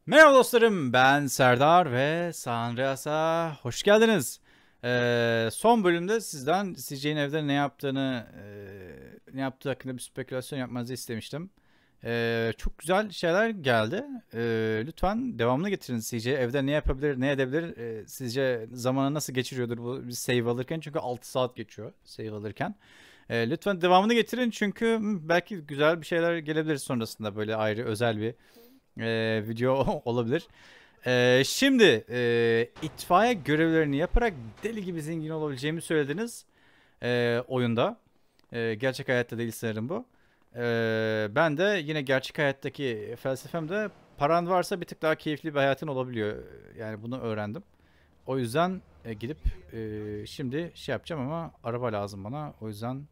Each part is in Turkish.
Merhaba dostlarım, ben Serdar ve San Andreas'a hoş geldiniz. Son bölümde sizden CJ'nin evde ne yaptığı hakkında bir spekülasyon yapmanızı istemiştim. Çok güzel şeyler geldi. Lütfen devamını getirin. CJ evde ne yapabilir, ne edebilir? Sizce zamanı nasıl geçiriyordur bu bir save alırken? Çünkü 6 saat geçiyor save alırken. Lütfen devamını getirin çünkü belki güzel bir şeyler gelebilir sonrasında böyle ayrı özel bir video olabilir. Şimdi itfaiye görevlerini yaparak deli gibi zengin olabileceğimi söylediniz oyunda. Gerçek hayatta değil sanırım bu. Ben de yine gerçek hayattaki felsefem de paran varsa bir tık daha keyifli bir hayatın olabiliyor. Yani bunu öğrendim. O yüzden gidip şimdi şey yapacağım ama araba lazım bana. O yüzden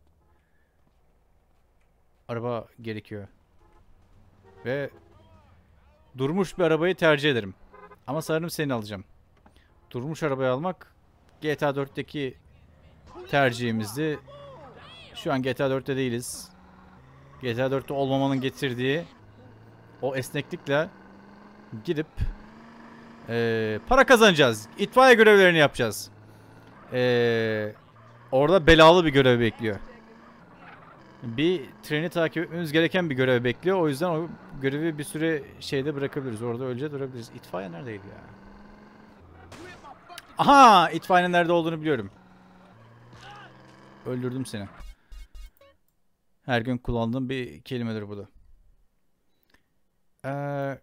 araba gerekiyor. Ve durmuş bir arabayı tercih ederim. Ama sanırım seni alacağım. Durmuş arabayı almak GTA 4'teki tercihimizdi. Şu an GTA 4'te değiliz. GTA 4'te olmamanın getirdiği o esneklikle gidip para kazanacağız. İtfaiye görevlerini yapacağız. Orada belalı bir görev bekliyor. Bir treni takip etmemiz gereken bir görev bekliyor. O yüzden o görevi bir süre şeyde bırakabiliriz. Orada öylece durabiliriz. İtfaiye neredeydi ya? Aha! İtfaiyenin nerede olduğunu biliyorum. Öldürdüm seni. Her gün kullandığım bir kelimedir bu da. Ee,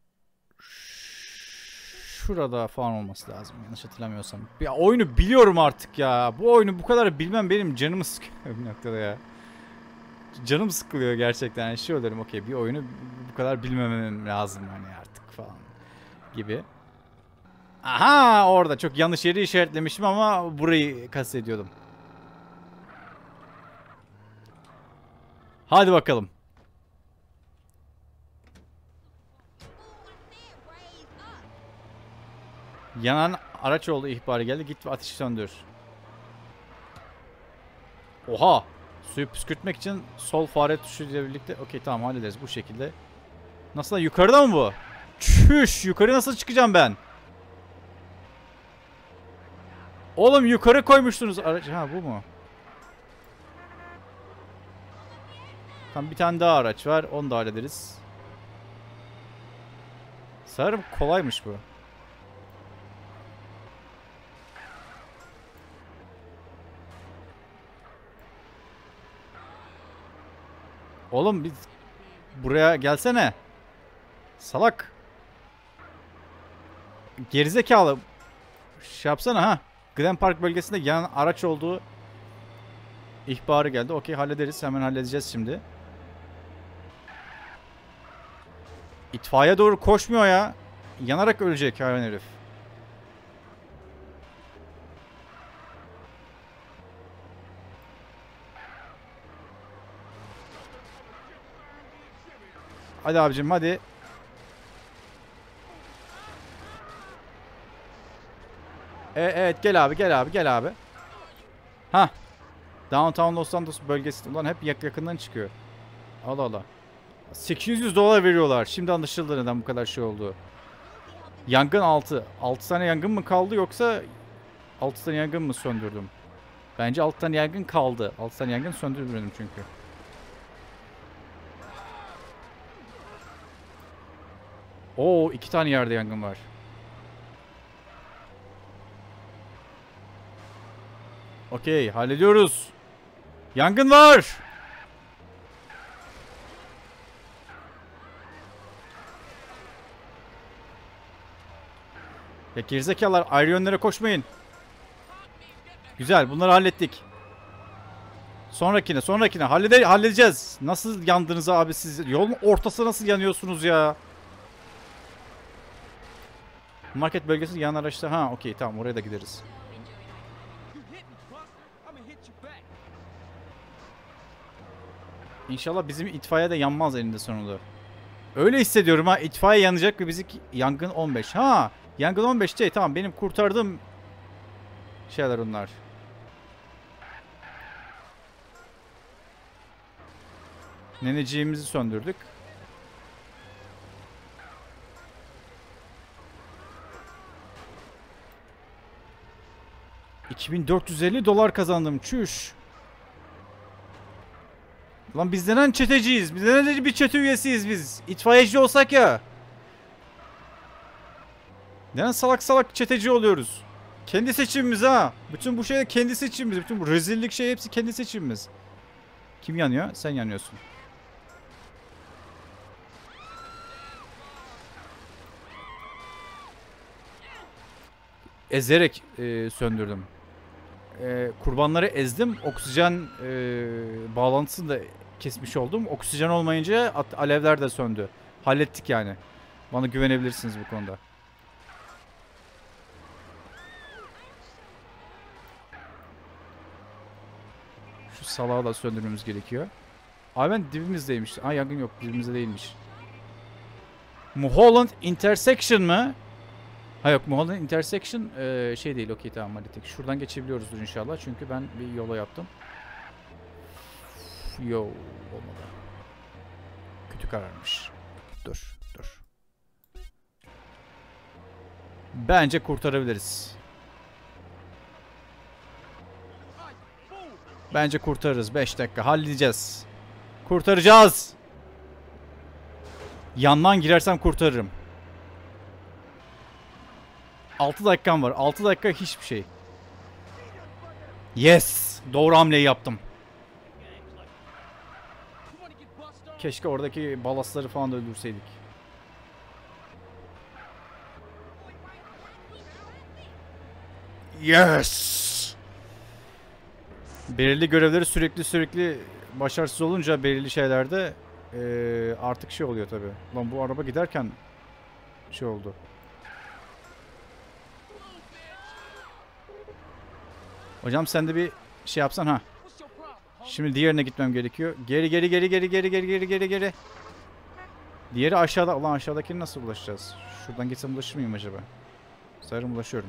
Şurada falan olması lazım yanlış hatırlamıyorsam. Ya oyunu biliyorum artık ya. Bu oyunu bu kadar bilmem benim canımı sıkıyor bir noktada ya. Canım sıkılıyor gerçekten. Yani şey olurum okey bir oyunu bu kadar bilmemem lazım hani artık falan gibi. Aha orada çok yanlış yeri işaretlemişim ama burayı kastediyordum. Hadi bakalım. Yanan araç oldu ihbarı geldi. Git ve ateşi söndür. Oha! Suyu püskürtmek için sol fare tuşu ile birlikte... Okey tamam hallederiz bu şekilde. Nasıl lan yukarıda mı bu? Çüş! Yukarı nasıl çıkacağım ben? Oğlum yukarı koymuştunuz aracı. Ha bu mu? Tamam bir tane daha araç var. Onu da hallederiz. Sanırım kolaymış bu. Oğlum biz buraya gelsene. Salak. Gerizekalı. Şey yapsana ha. Glen Park bölgesinde yanan araç olduğu ihbarı geldi. Okey hallederiz. Hemen halledeceğiz şimdi. İtfaiye doğru koşmuyor ya. Yanarak ölecek hayvan herif. Hadi abicim hadi. Evet gel abi gel abi gel abi. Ha. Downtown Los Santos bölgesi. Ulan hep yakından çıkıyor. Allah Allah. 800 dolar veriyorlar. Şimdi anlaşıldı neden bu kadar şey oldu. Yangın 6. 6 tane yangın mı kaldı yoksa 6 tane yangın mı söndürdüm? Bence 6 tane yangın kaldı. 6 tane yangın söndürmedim çünkü. Oo 2 tane yerde yangın var. Okey hallediyoruz. Yangın var. Ya gerizekalılar ayrı yönlere koşmayın. Güzel bunları hallettik. Sonrakine halledeceğiz. Nasıl yandınız abi siz? Yolun ortası nasıl yanıyorsunuz ya? Market bölgesi yan araçta. Ha okey tamam oraya da gideriz. İnşallah bizim itfaiye de yanmaz eninde sonunda. Öyle hissediyorum ha. İtfaiye yanacak ve bizi yangın 15. Ha yangın 15 şey tamam benim kurtardığım şeyler onlar. Neneciğimizi söndürdük. $2450 kazandım. Çüş. Lan biz neden çeteciyiz? Biz neden bir çete üyesiyiz biz? İtfaiyeci olsak ya. Neden salak salak çeteci oluyoruz? Kendi seçimimiz ha. Bütün bu şey kendi seçimimiz. Bütün bu rezillik şey hepsi kendi seçimimiz. Kim yanıyor? Sen yanıyorsun. Ezerek söndürdüm. Kurbanları ezdim. Oksijen bağlantısını da kesmiş oldum. Oksijen olmayınca alevler de söndü. Hallettik yani. Bana güvenebilirsiniz bu konuda. Şu salağı da söndürmemiz gerekiyor. Abi ben dibimizdeymiş. Aa, yangın yok. Dibimizde değilmiş. Mulholland Intersection mı? Ha yok, Mulholland Intersection şey değil. Okey, tamam, hallettik. Şuradan geçebiliyoruzdur inşallah. Çünkü ben bir yola yaptım. Yo, olmadı. Kötü kararmış. Dur. Bence kurtarabiliriz. Bence kurtarırız. 5 dakika halledeceğiz. Kurtaracağız. Yandan girersem kurtarırım. 6 dakikam var. 6 dakika hiçbir şey. Yes. Doğru hamleyi yaptım. Keşke oradaki balastları falan da öldürseydik. Yes. Belirli görevleri sürekli başarısız olunca belirli şeylerde artık şey oluyor tabi. Lan bu araba giderken şey oldu. Hocam sen de bir şey yapsan ha. Şimdi diğerine gitmem gerekiyor. Geri. Diğeri aşağıda. Ulan aşağıdakini nasıl ulaşacağız? Şuradan geçsem ulaşır mıyım acaba? Sanırım ulaşıyorum.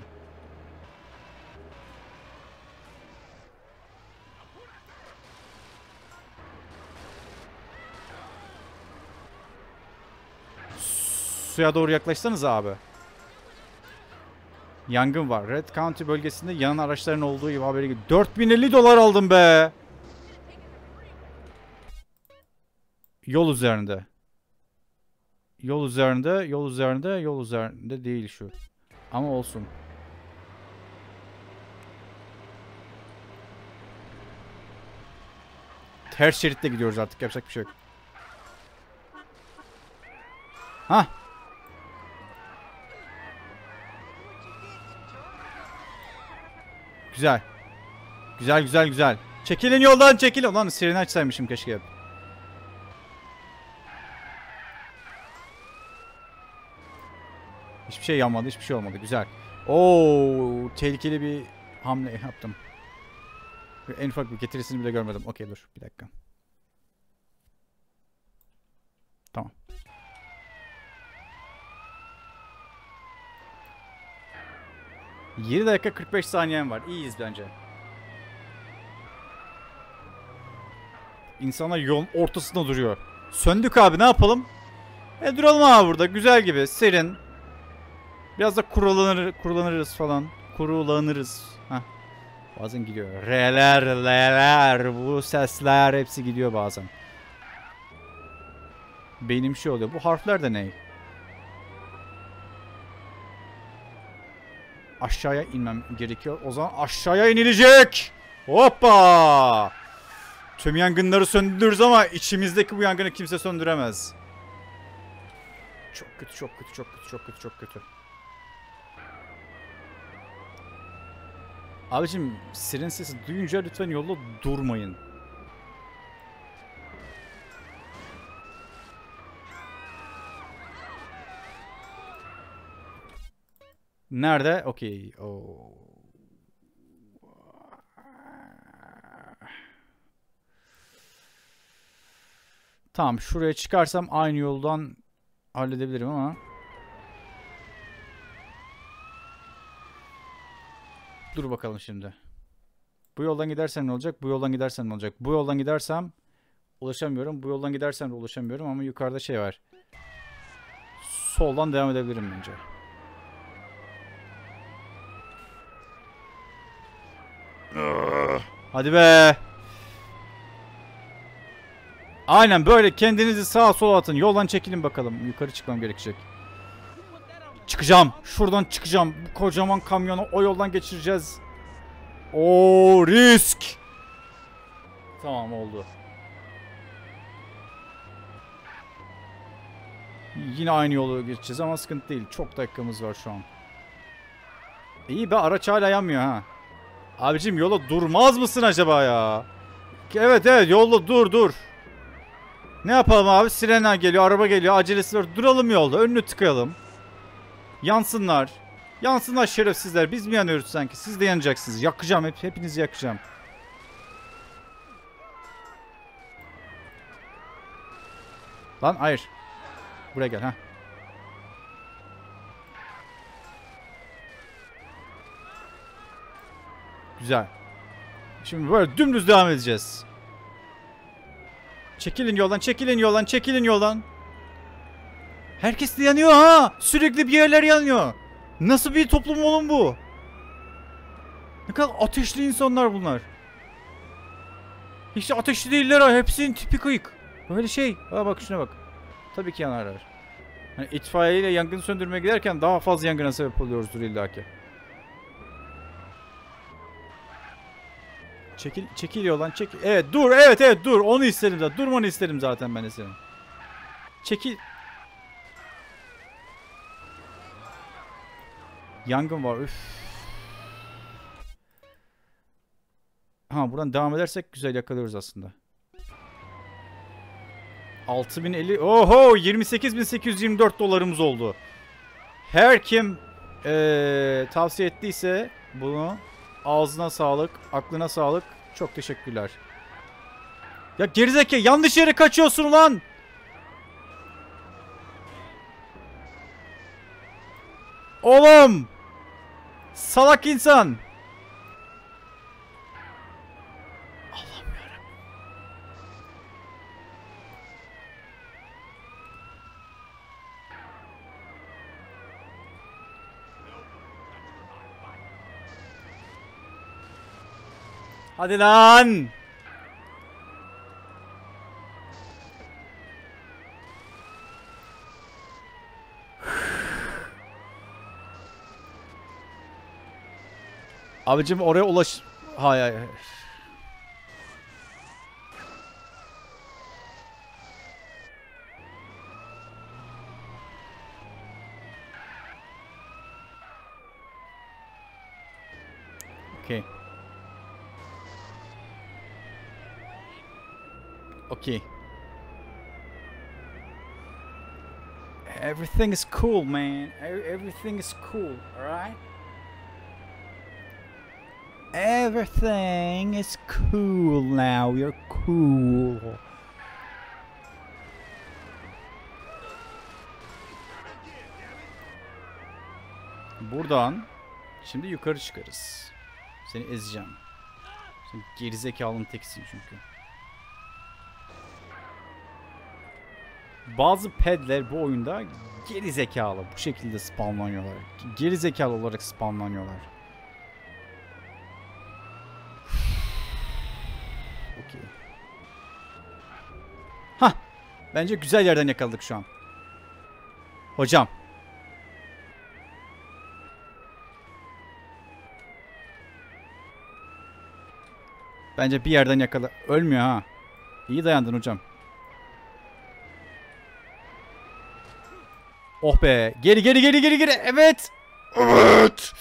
Suya doğru yaklaşsanız abi. Yangın var. Red County bölgesinde yanan araçların olduğu gibi haberi gibi. $4050 aldım be. Yol üzerinde. Yol üzerinde değil şu. Ama olsun. Ters şeritte gidiyoruz artık. Yapacak bir şey yok. Hah. Güzel. Çekilin yoldan, çekilin. Ulan sireni açsaymışım keşke. Hiçbir şey yanmadı, hiçbir şey olmadı. Güzel. Oo, tehlikeli bir hamle yaptım. En ufak bir getirisini bile görmedim. Okey, dur bir dakika. Tamam. ...7 dakika 45 saniyem var. İyiyiz bence. İnsanlar yolun ortasında duruyor. Söndük abi, ne yapalım? Duralım abi burada. Güzel gibi. Serin. Biraz da kurulanırız falan. Kurulanırız. Heh. Bazen gidiyor. R'ler, L'ler. Bu sesler hepsi gidiyor bazen. Beynim şey oluyor. Bu harfler de ne? Aşağıya inmem gerekiyor. O zaman aşağıya inilecek. Hoppa. Tüm yangınları söndürürüz ama içimizdeki bu yangını kimse söndüremez. Çok kötü. Abicim, siren sesi duyunca lütfen yolda durmayın. Nerede? Okey. Tamam, şuraya çıkarsam aynı yoldan halledebilirim ama. Dur bakalım şimdi. Bu yoldan gidersem ne olacak? Bu yoldan gidersem ne olacak? Bu yoldan gidersem ulaşamıyorum. Bu yoldan gidersem de ulaşamıyorum ama yukarıda şey var. Soldan devam edebilirim bence. Hadi be. Aynen böyle kendinizi sağa sola atın. Yoldan çekilin bakalım. Yukarı çıkmam gerekecek. Çıkacağım. Şuradan çıkacağım. Bu kocaman kamyonu o yoldan geçireceğiz. Oo, risk. Tamam, oldu. Yine aynı yolu geçeceğiz ama sıkıntı değil. Çok dakikamız var şu an. İyi be, araç hala yanmıyor ha. Abicim yola durmaz mısın acaba ya? Evet yolda dur. Ne yapalım abi? Sirenler geliyor, araba geliyor, acelesi var. Duralım yolda, önünü tıkayalım. Yansınlar. Yansınlar şerefsizler. Biz mi yanıyoruz sanki? Siz de yanacaksınız. Yakacağım, hepinizi yakacağım. Lan hayır. Buraya gel ha. Güzel. Şimdi böyle dümdüz devam edeceğiz. Çekilin yoldan. Herkes de yanıyor ha. Sürekli bir yerler yanıyor. Nasıl bir toplum oğlum bu? Ne kadar ateşli insanlar bunlar. Hiç ateşli değiller ha. Hepsinin tipi kıyık. Böyle şey. Ha bak şuna bak. Tabii ki yanarlar. Hani itfaiyeyle yangın söndürmeye giderken daha fazla yangına sebep oluyoruzdur illaki. Çekil yoldan, çekil. Evet dur, evet dur. Onu isterim zaten. Durmanı isterim zaten ben de senin. Çekil. Yangın var. Üf. Ha, buradan devam edersek güzel yakalıyoruz aslında. 6050. Oho, 28.824 dolarımız oldu. Her kim tavsiye ettiyse bunu, ağzına sağlık, aklına sağlık. Çok teşekkürler. Ya gerizekalı, yanlış yere kaçıyorsun ulan. Oğlum. Salak insan. Allah'ım yarabbim. Hadi lan. Abicim oraya ulaş... Hayır. Okay. Okay. Everything is cool, man. Everything is cool, alright? Everything is cool now. You're cool. Buradan şimdi yukarı çıkarız. Seni ezeceğim. Sen gerizekalının tekisin çünkü. Bazı pedler bu oyunda gerizekalı. Bu şekilde spawnlanıyorlar. Gerizekalı olarak spawnlanıyorlar. Okey. Hah. Bence güzel yerden yakaladık şu an. Hocam. Bence bir yerden yakala. Ölmüyor ha. İyi dayandın hocam. Oh be. Geri. Evet. Evet.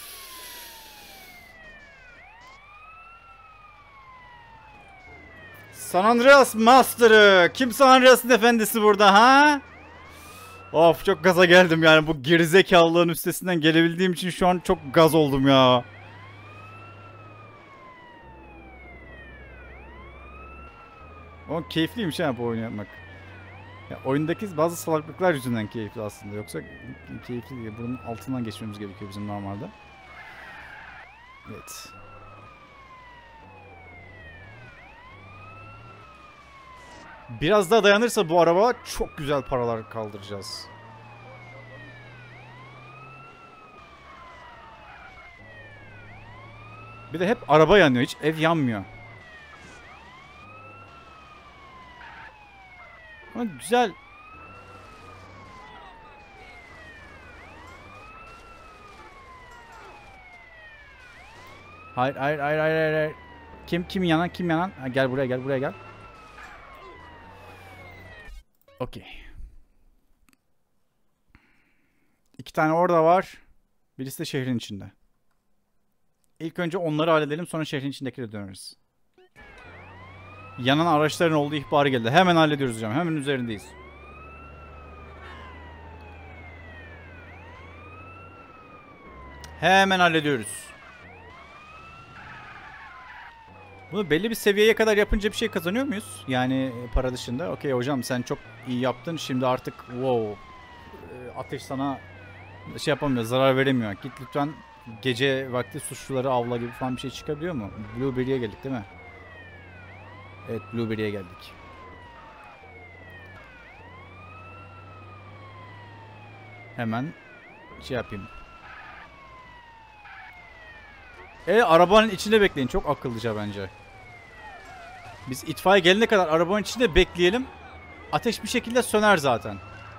San Andreas Master'ı. Kim San Andreas'ın efendisi burada ha? Of, çok gaza geldim yani. Bu gerizekalılığın üstesinden gelebildiğim için şu an çok gaz oldum ya. O keyifliymiş ha bu oyunu yapmak. Ya, oyundaki bazı salaklıklar yüzünden keyifli aslında. Yoksa keyifli değil. Bunun altından geçmemiz gerekiyor bizim normalde. Evet. Biraz daha dayanırsa bu araba çok güzel paralar kaldıracağız. Bir de hep araba yanıyor. Hiç ev yanmıyor. Ama güzel. Hayır, hayır, hayır, hayır, hayır. Kim yanan, kim yanan? Ha, gel buraya, gel buraya, gel. Okey. 2 tane orada var. Birisi de şehrin içinde. İlk önce onları halledelim, sonra şehrin içindekileri döneriz. Yanan araçların olduğu ihbarı geldi. Hemen hallediyoruz hocam. Hemen üzerindeyiz. Hemen hallediyoruz. Bunu belli bir seviyeye kadar yapınca bir şey kazanıyor muyuz? Yani para dışında. Okey hocam, sen çok iyi yaptın. Şimdi artık wow. Ateş sana şey yapamıyor, zarar veremiyor. Git lütfen, gece vakti suçluları avla gibi falan bir şey çıkabiliyor mu? Blueberry'e geldik değil mi? Evet, Blueberry'e geldik. Hemen şey yapayım. Arabanın içinde bekleyin. Çok akıllıca bence. Biz itfaiye gelene kadar arabanın içinde bekleyelim. Ateş bir şekilde söner zaten.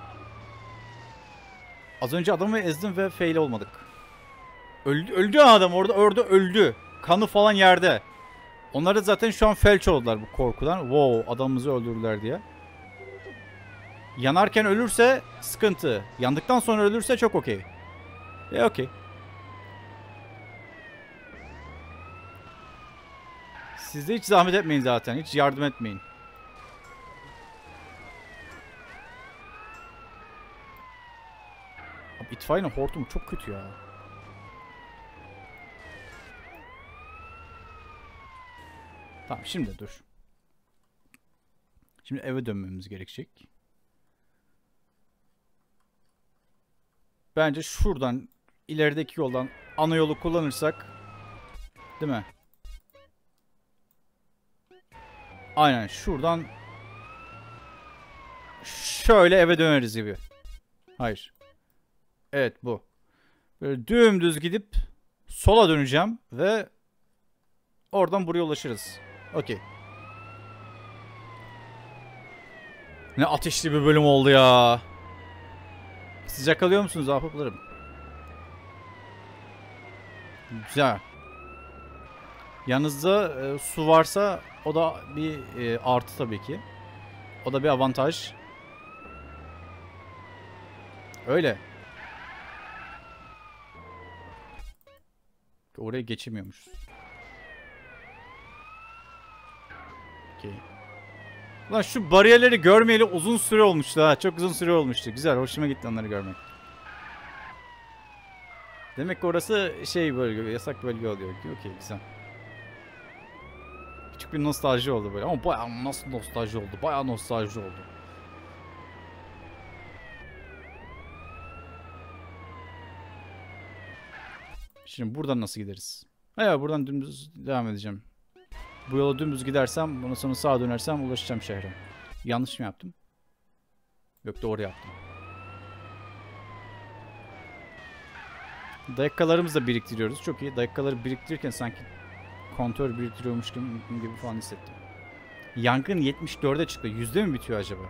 Az önce adamı ezdim ve fail olmadık. Öldü adam orada öldü. Kanı falan yerde. Onlar da zaten şu an felç oldular bu korkudan. Wow, adamımızı öldürdüler diye. Yanarken ölürse sıkıntı. Yandıktan sonra ölürse çok okey. Okey. Siz de hiç zahmet etmeyin zaten. Hiç yardım etmeyin. Abi itfaiyenin hortumu çok kötü ya. Tamam, şimdi dur. Şimdi eve dönmemiz gerekecek. Bence şuradan, ilerideki yoldan ana yolu kullanırsak, değil mi? Aynen şuradan şöyle eve döneriz gibi. Hayır. Evet, bu. Böyle dümdüz gidip sola döneceğim ve oradan buraya ulaşırız. Okey. Ne ateşli bir bölüm oldu ya. Sıcak alıyor musunuz ahbaplarım? Güzel. Yanınızda su varsa o da bir artı tabii ki. O da bir avantaj. Öyle. Oraya geçemiyormuş. Okey. Lan şu bariyerleri görmeyeli uzun süre olmuştu ha. Çok uzun süre olmuştu. Güzel, hoşuma gitti onları görmek. Demek ki orası şey bölge, yasak bölge oluyor. Okey, güzel. Küçük bir nostalji oldu böyle. Ama bayağı nasıl nostalji oldu? Bayağı nostalji oldu. Şimdi buradan nasıl gideriz? Evet, buradan dümdüz devam edeceğim. Bu yola dümdüz gidersem, bundan sonra sağa dönersem ulaşacağım şehre. Yanlış mı yaptım? Yok, doğru yaptım. Dakikalarımızı da biriktiriyoruz. Çok iyi. Dakikaları biriktirirken sanki kontör biriktiriyormuş gibi falan hissettim. Yangın 74'e çıktı. %100 mi bitiyor acaba?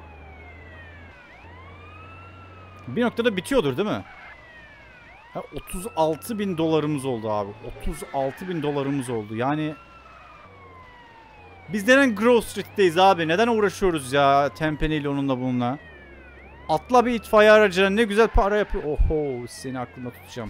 Bir noktada bitiyordur değil mi? Ha, 36.000 dolarımız oldu abi. 36.000 dolarımız oldu. Yani biz neden Grove Street'teyiz abi? Neden uğraşıyoruz ya Tempeni'yle onunla bununla? Atla bir itfaiye aracına, ne güzel para yapıyor. Oho, seni aklımda tutacağım.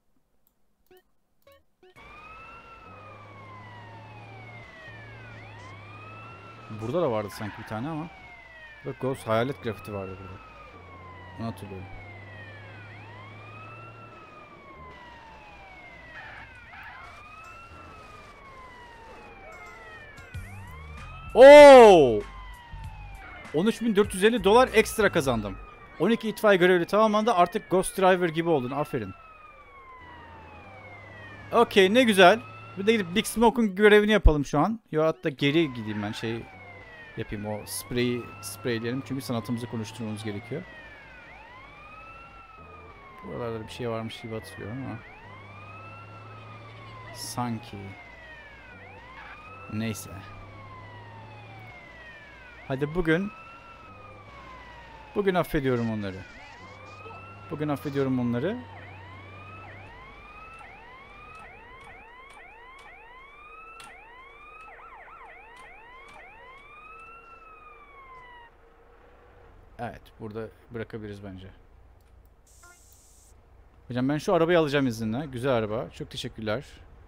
Burada da vardı sanki bir tane ama. Bak, Ghost hayalet grafiti vardı burada. Onu hatırlıyorum. Oo! 13.450 dolar ekstra kazandım. 12 itfaiye görevli tamamlandı. Artık Ghost Driver gibi oldun. Aferin. Okey, ne güzel. Bir de gidip Big Smoke'un görevini yapalım şu an. Ya hatta geri gideyim ben, şey yapayım, o spreyleyelim. Çünkü sanatımızı konuşturmamız gerekiyor. Buralarda bir şey varmış gibi hatırlıyorum ama. Sanki. Neyse. Hadi bugün affediyorum onları. Bugün affediyorum onları. Evet, burada bırakabiliriz bence. Hocam ben şu arabayı alacağım izinle. Güzel araba. Çok teşekkürler.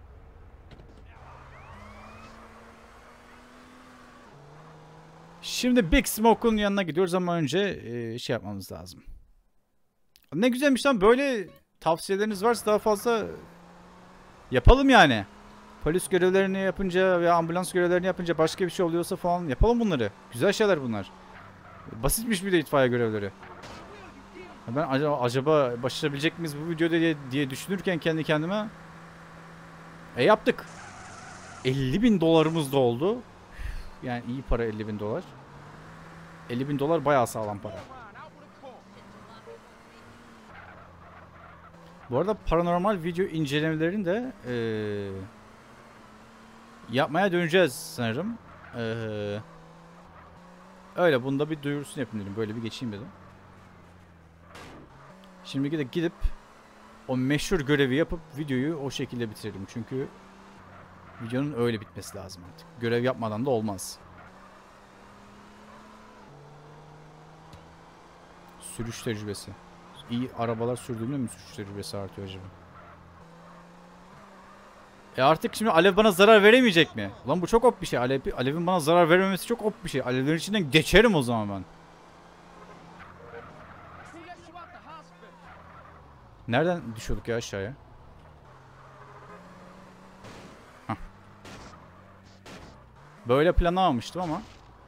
Şimdi Big Smoke'un yanına gidiyoruz ama önce şey yapmamız lazım. Ne güzelmiş lan, böyle tavsiyeleriniz varsa daha fazla yapalım yani. Polis görevlerini yapınca veya ambulans görevlerini yapınca başka bir şey oluyorsa falan yapalım bunları. Güzel şeyler bunlar. Basitmiş bir de itfaiye görevleri. Ben acaba başarabilecek miyiz bu videoda diye düşünürken kendi kendime yaptık. 50.000 dolarımız da oldu. Yani iyi para 50.000 dolar. 50.000 dolar bayağı sağlam para. Bu arada paranormal video incelemelerini de yapmaya döneceğiz sanırım. Öyle, bunda bir duyurusunu yapayım dedim. Böyle bir geçeyim dedim. Şimdi de gidip o meşhur görevi yapıp videoyu o şekilde bitirelim. Çünkü videonun öyle bitmesi lazım artık. Görev yapmadan da olmaz. Sürüş tecrübesi. İyi arabalar sürdüğümde mi sürüş tecrübesi artıyor acaba? Artık şimdi alev bana zarar veremeyecek mi? Lan bu çok op bir şey. Alevin bana zarar vermemesi çok op bir şey. Alevlerin içinden geçerim o zaman ben. Nereden düşüyorduk ya aşağıya? Hah. Böyle planlamamıştım ama.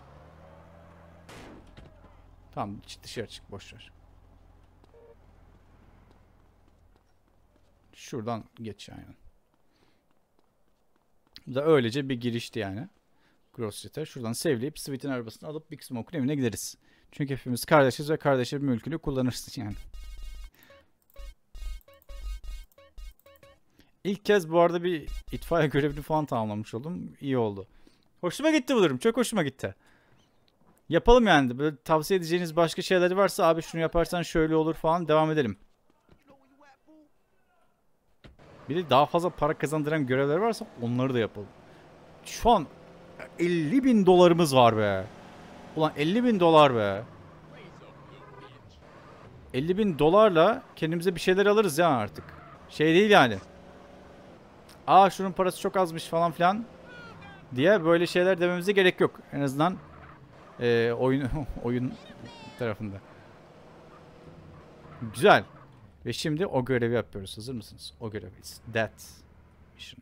Tamam, dışarı çık, boşver. Şuradan geç yani. Bu da öylece bir girişti yani. Grove Street'e. Şuradan save'leyip Sweet'in arabasını alıp Big Smoke'un evine gideriz. Çünkü hepimiz kardeşiz ve kardeşlerin mülkünü kullanırsın yani. İlk kez bu arada bir itfaiye görevini falan tamamlamış oldum. İyi oldu. Hoşuma gitti bu durum. Çok hoşuma gitti. Yapalım yani. Böyle tavsiye edeceğiniz başka şeyleri varsa abi şunu yaparsan şöyle olur falan devam edelim. Bir de daha fazla para kazandıran görevler varsa onları da yapalım. Şu an 50.000 dolarımız var be. Ulan 50.000 dolar be. 50.000 dolarla kendimize bir şeyler alırız ya artık. Şey değil yani. Şunun parası çok azmış falan filan diye böyle şeyler dememize gerek yok. En azından oyun tarafında. Güzel. Ve şimdi o görevi yapıyoruz. Hazır mısınız? O görevi. It's that mission.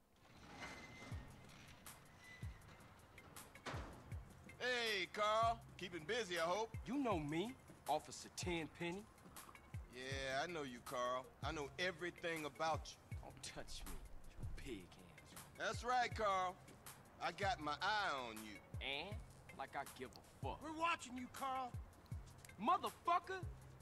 Hey, Carl. Keeping busy, I hope. You know me, Officer Tenpenny. Yeah, I know you, Carl. I know everything about you. Don't touch me, you pig hands. That's right, Carl. I got my eye on you. And like I give a fuck. We're watching you, Carl. Motherfucker!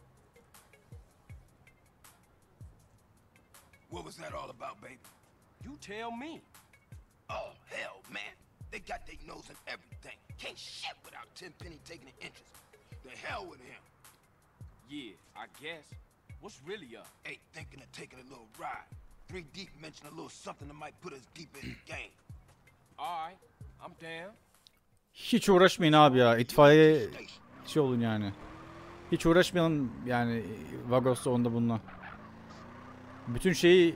What was that all about, baby? You tell me. Oh, hell, man. They got their nose in everything. Can't shit without Tenpenny taking an interest. The hell with him. Yeah, I guess. What's really up? Ain't thinking of taking a little ride. 3 Deep mentioned a little something that might put us deep in the game. Alright, I'm down. Hiç uğraşmayın abi ya. İtfaiye şey olun yani. Hiç uğraşmayalım yani Vagos'ta onda bununla. Bütün şeyi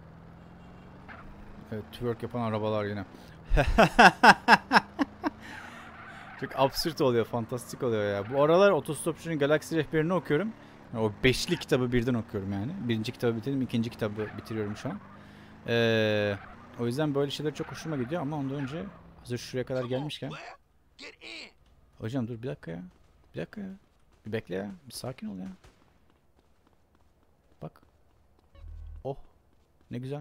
evet, twerk yapan arabalar yine. Çok absürt oluyor, fantastik oluyor ya. Bu aralar Otostopçu'nun Galaksi Rehberi'ni okuyorum. Yani o 5'li kitabı birden okuyorum yani. Birinci kitabı bitirdim, ikinci kitabı bitiriyorum şu an. O yüzden böyle şeyler çok hoşuma gidiyor ama ondan önce hazır şuraya kadar gelmişken. Hocam dur bir dakika ya. Bir dakika ya. Bir bekle ya. Bir sakin ol ya. Bak. Oh. Ne güzel.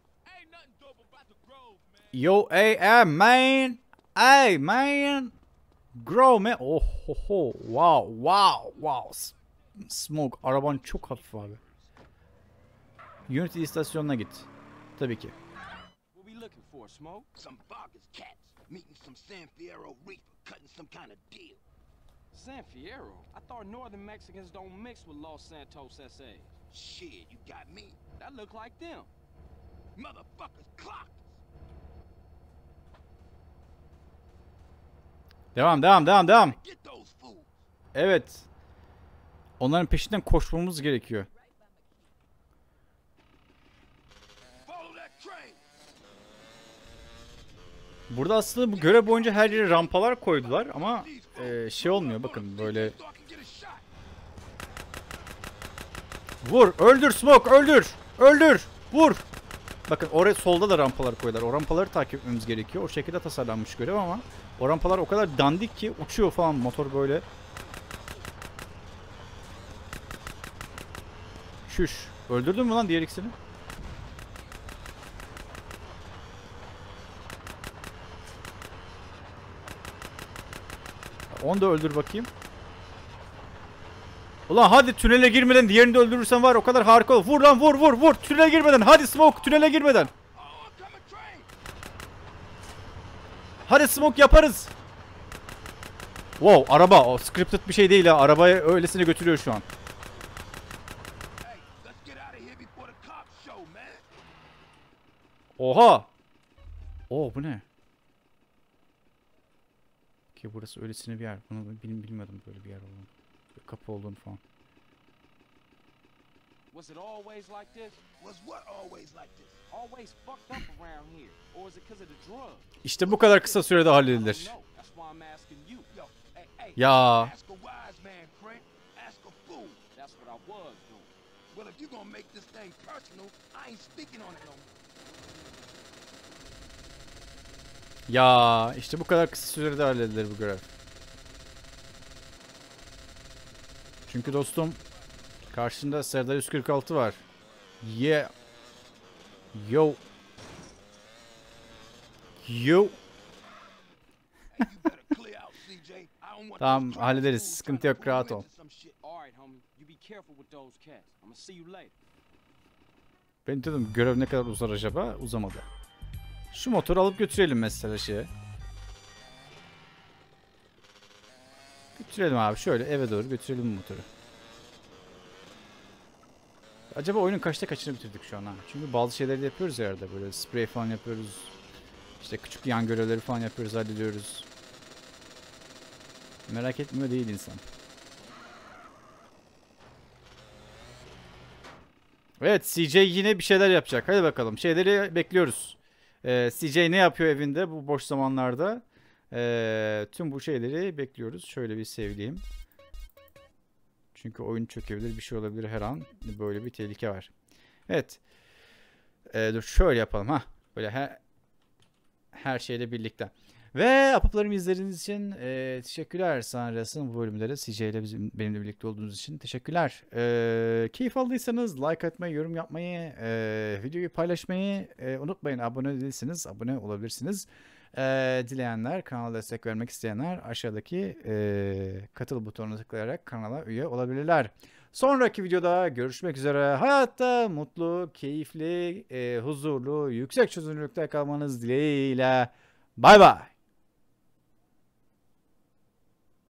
Yo, hey, man. Hey, man. Grow, man. Oh, ho, ho. Wow, wow, wow. Smoke. Araban çok hafif abi. Unity istasyonuna git. Tabii ki. Smoke? Some Vargas cats meeting some San Fierro reefer, cutting some kind of deal. San Fierro? I thought northern Mexicans don't mix with Los Santos SA. Shit, you got me. That look like them. Motherfuckers clocked us. Devam. Get those fools. Evet. Onların peşinden koşmamız gerekiyor. Follow that train. Burada aslında bu görev boyunca her yere rampalar koydular ama şey olmuyor, bakın böyle. So I can get a shot. Vur, öldür Smoke, öldür, vur. Bakın oraya solda da rampalar koydular. O rampaları takip etmemiz gerekiyor. O şekilde tasarlanmış görev ama o rampalar o kadar dandik ki uçuyor falan motor böyle. Şuş. Öldürdün mü lan diğer ikisini? Onu da öldür bakayım. Ulan hadi tünele girmeden diğerini de öldürürsen var o kadar harika olur. Vur lan vur. Tünele girmeden. Hadi Smoke tünele girmeden. Oh, coming train. Hadi Smoke yaparız. Wow, araba. O scripted bir şey değil ha. Arabayı öylesine götürüyor şu an. Hey, let's get out of here before the cops show, man. Oha. Oo, bu ne? Ki burası öylesine bir yer. Bunu bilmiyordum böyle bir yer olduğunu. Bir kapı olduğunu falan. Was it always like this? Was what always like this? Always fucked up around here? Or is it because of the drugs? İşte bu kadar kısa sürede I don't halledilir. know. That's why I'm asking you. Yo, hey, Ya. ask a wise man, Frank. Ask a fool. That's what I was doing. Well, if you're gonna make this thing personal, I ain't speaking on it no more. Ya işte bu kadar kısa sürede halledilir bu görev. Çünkü dostum karşında Serdar 146 var. Yeah. Yo. You better clear out, CJ. I don't want Tamam, those traffic hallederiz. fools Sıkıntı trying yok, to pull rahat you ol. into some shit. All right, homie. You be careful with those cats. I'm gonna see you later. Ben dedim görev ne kadar uzar acaba? Uzamadı. Şu motoru alıp götürelim mesela şeye. Götürelim abi, şöyle eve doğru götürelim motoru. Acaba oyunun kaçta kaçını bitirdik şu an ha? Çünkü bazı şeyleri de yapıyoruz ya arada, böyle sprey falan yapıyoruz. İşte küçük yan görevleri falan yapıyoruz, hallediyoruz. Merak etmiyor değil insan. Evet, CJ yine bir şeyler yapacak. Hadi bakalım, şeyleri bekliyoruz. CJ ne yapıyor evinde bu boş zamanlarda? Tüm bu şeyleri bekliyoruz. Şöyle bir sevdiğim. Çünkü oyun çökebilir, bir şey olabilir her an. Böyle bir tehlike var. Evet. Dur şöyle yapalım ha. Böyle her şeyle birlikte. Ve apaplarımı izlediğiniz için teşekkürler. Sanras'ın bu bölümde de CJ ile benimle birlikte olduğunuz için teşekkürler. Keyif aldıysanız like atmayı, yorum yapmayı, videoyu paylaşmayı unutmayın. Abone değilseniz abone olabilirsiniz. Dileyenler, kanala destek vermek isteyenler aşağıdaki katıl butonuna tıklayarak kanala üye olabilirler. Sonraki videoda görüşmek üzere. Hayatta mutlu, keyifli, huzurlu, yüksek çözünürlükte kalmanız dileğiyle. Bay bay.